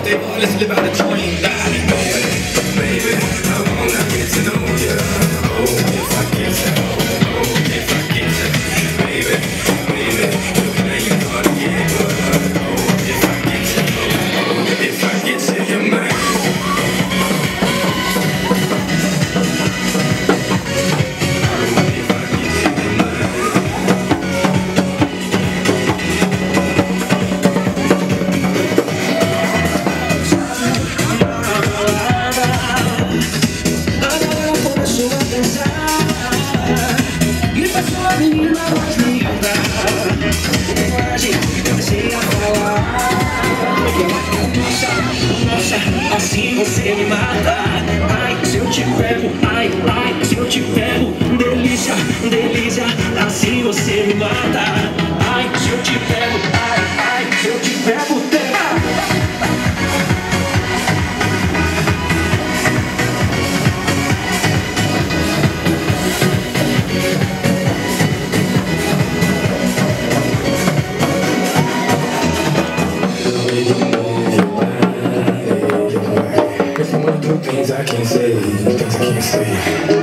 birthday boy, let's live out a dream. Baby, I wanna get to know you. Oh, if I get you, oh, if I get you. Baby, you play your part again, but oh, if I get you, oh, if I get you, you're mine. Assim você me mata. Ai, se eu te pego, ai, se eu te pego. Delícia, delícia, assim você me mata. Ai, se eu te pego, ai, se eu te pego. Things I can't say, things I can't say.